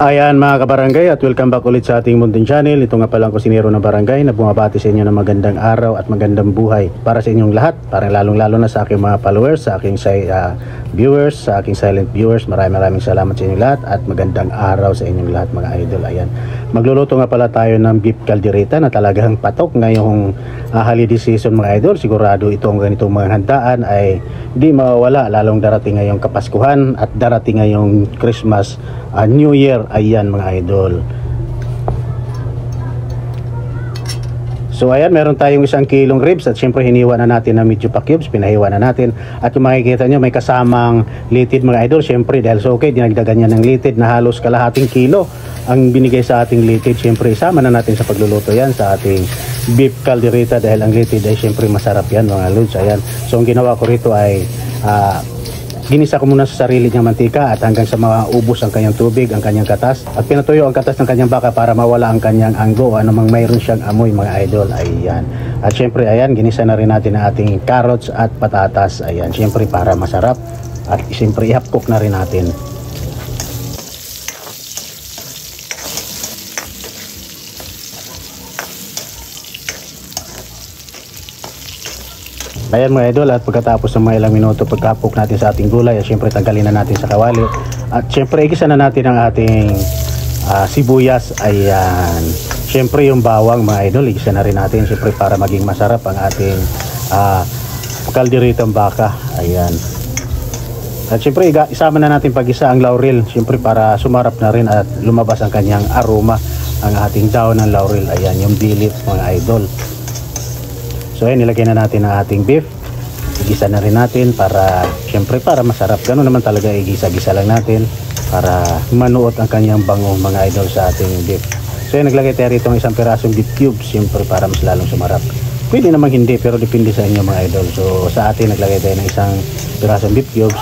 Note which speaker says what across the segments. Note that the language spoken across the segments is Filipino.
Speaker 1: Ayan mga kabarangay, at welcome back ulit sa ating Munting Channel. Ito nga pala ang kusinero ng barangay na bumabati sa inyo ng magandang araw at magandang buhay para sa inyong lahat. Parang lalong-lalo na sa aking mga followers, sa aking viewers, sa aking silent viewers. Maraming salamat sa inyong lahat at magandang araw sa inyong lahat mga idol. Ayan, magluluto nga pala tayo ng beef caldereta na talagang patok ngayong holiday season mga idol. Sigurado itong ganitong mga handaan ay hindi mawawala, lalong darating ngayong Kapaskuhan at darating ngayong Christmas, New Year. Ayan mga idol. So ayan, meron tayong 1 kilong ribs at syempre hiniwa na natin na medyo pa cubes, pinahiwa na natin. At kung makikita nyo may kasamang litid mga idol, syempre dahil so okay, dinagdagan niya ng litid na halos kalahating kilo ang binigay sa ating litid. Syempre isama na natin sa pagluluto yan sa ating beef caldereta dahil ang litid ay syempre masarap yan mga lods. Ayan, so ang ginawa ko rito ay ginisa ko muna sa sarili niyang mantika at hanggang sa maubos ang kanyang tubig, ang kanyang katas, at pinatuyo ang katas ng kanyang baka para mawala ang kanyang anggo o anumang mayroon siyang amoy mga idol. Ayan, at syempre ayan, ginisa na rin natin ang ating carrots at patatas. Ayan, syempre para masarap, at syempre i-half cook na rin natin. Ayan mga idol, at pagkatapos ng mga ilang minuto pagkapok natin sa ating gulay, at syempre tanggalin na natin sa kawali at syempre igisa na natin ang ating sibuyas. Ayan, syempre yung bawang mga idol, igisa na rin natin syempre para maging masarap ang ating calderetang baka. Ayan, at syempre isama na natin pag-isa ang laurel, syempre para sumarap na rin at lumabas ang kanyang aroma, ang ating daon ng laurel. Ayan, yung bilit mga idol. So ayan, nilagay na natin ang ating beef. Igisa na rin natin para syempre para masarap. Ganoon naman talaga, igisa-gisa lang natin para manuot ang kanyang bango mga idol sa ating beef. So ayan, naglagay tayo rito ng 1 pirasong beef cubes, syempre para mas lalong sumarap. Pwede naman hindi, pero depende sa inyo mga idol. So sa atin naglagay tayo ng 1 pirasong beef cubes.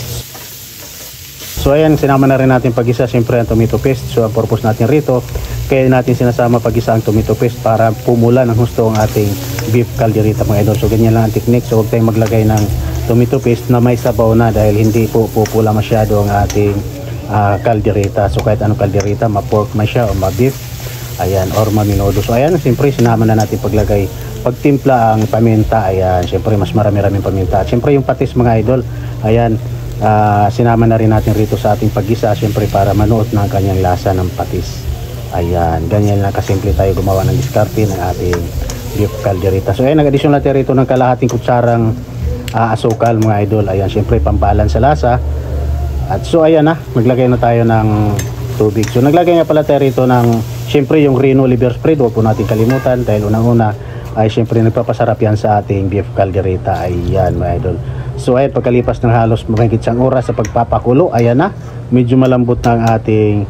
Speaker 1: So ayan, sinama na rin natin pag-isa syempre ang tomato paste. So ang purpose natin rito, kaya natin sinasama pag-isa ang tomato paste para pumula ng husto ang ating beef caldereta mga idol. So ganyan lang ang technique. So huwag tayong maglagay ng tomato paste na may sabaw na dahil hindi po pupula masyado ang ating caldereta. So kahit anong caldereta, ma-pork man siya o ma-beef, ayan, or ma-menudo. So ayan, siyempre sinama na natin paglagay, pagtimpla ang paminta. Ayan, siyempre mas marami-raming paminta. Siyempre yung patis mga idol, ayan, sinama na rin natin rito sa ating pag-isa, siyempre para manuot na ang kanyang lasa ng patis. Ayan, ganyan lang kasimple tayo gumawa ng diskarte ng ating beef caldereta. So ayan, nag-addition natin rito ng kalahating kutsarang asukal mga idol. Ayan, siyempre pambalan sa lasa. At so ayan na, maglagay na tayo ng tubig. So naglagay nga pala tayo rito ng siyempre yung Reno liver spread. Huwag po natin kalimutan dahil unang-una ay siyempre nagpapasarap yan sa ating beef caldereta. Ayan mga idol. So ayan, pagkalipas ng halos mahigit 1 oras sa pagpapakulo, ayan na, medyo malambot na ang ating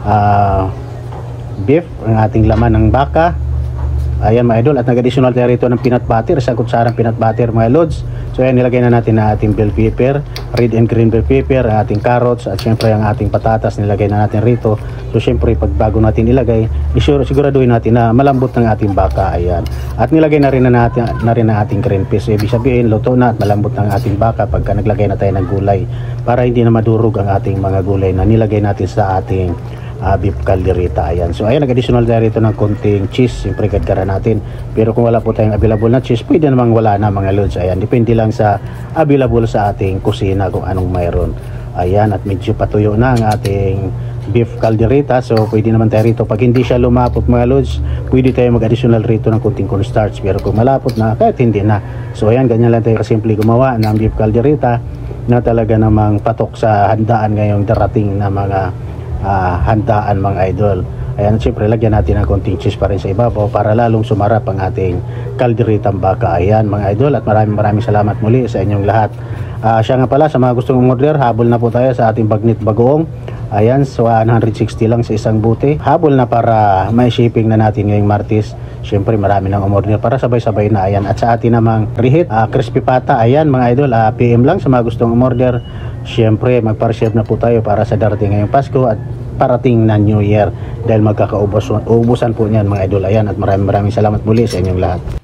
Speaker 1: beef, ang ating laman ng baka. Ayan mga idol, at nag-additional tayo rito ng peanut butter, 1 kutsarang peanut butter mga lods. So ayan, nilagay na natin ang ating bell pepper, red and green bell pepper, ang ating carrots, at syempre ang ating patatas nilagay na natin rito. So syempre pag bago natin ilagay, siguraduhin natin na malambot ng ating baka. Ayan, at nilagay na rin ang ating green peas. So ibig sabihin luto na at malambot ng ating baka pagka naglagay na tayo ng gulay, para hindi na madurog ang ating mga gulay na nilagay natin sa ating beef caldereta. Ayan, so ayan, nag-additional tayo rito ng konting cheese, siyempre gadgara natin. Pero kung wala po tayong available na cheese, pwede namang wala na mga lods. Ayan, depende lang sa available sa ating kusina kung anong mayroon. Ayan, at medyo patuyo na ang ating beef caldereta. So pwede naman tayo rito, pag hindi siya lumapot mga lods, pwede tayo mag-additional rito ng konting cornstarch. Pero kung malapot na, kahit hindi na. So ayan, ganyan lang tayo kasimple gumawa ng beef caldereta na talaga namang patok sa handaan ngayong darating na mga handaan mga idol. Ayan, siyempre lagyan natin ng konting cheese pa rin sa ibabaw para lalong sumarap ang ating calderetang baka. Ayan mga idol, at maraming salamat muli sa inyong lahat. Siya nga pala, sa mga gustong umorder, habol na po tayo sa ating bagnit bagoong. Ayan, so 160 lang sa isang buti. Habol na para may shipping na natin ngayong Martes. Siyempre marami nang umorder para sabay-sabay na. Ayan, at sa atin namang reheat, crispy pata. Ayan mga idol, PM lang sa mga gustong umorder. Siyempre magpa-reserve na po tayo para sa darating ngayong Pasko at parating na New Year dahil magkakaubusan po niyan mga idol. Ayan, at maraming salamat muli sa inyong lahat.